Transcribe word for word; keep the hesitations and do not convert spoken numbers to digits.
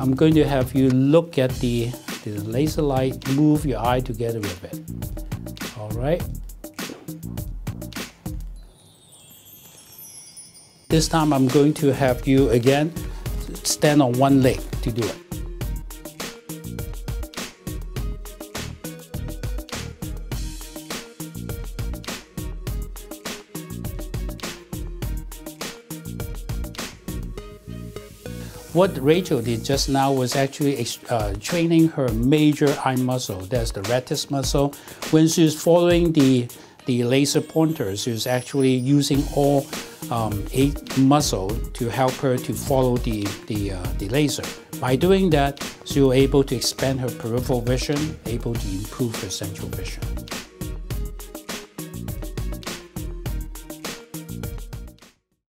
I'm going to have you look at the, the laser light, move your eye together with it. All right. This time I'm going to have you again stand on one leg to do it. What Rachel did just now was actually uh, training her major eye muscle. That's the rectus muscle. When she's following the, the laser pointer, she's actually using all um, eight muscles to help her to follow the, the, uh, the laser. By doing that, she was able to expand her peripheral vision, able to improve her central vision.